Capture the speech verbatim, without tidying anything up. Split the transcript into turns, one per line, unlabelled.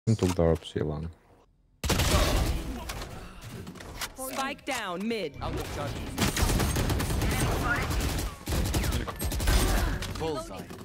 Took the orb, Silan.
Spike down mid.
Out of charge. Bullseye.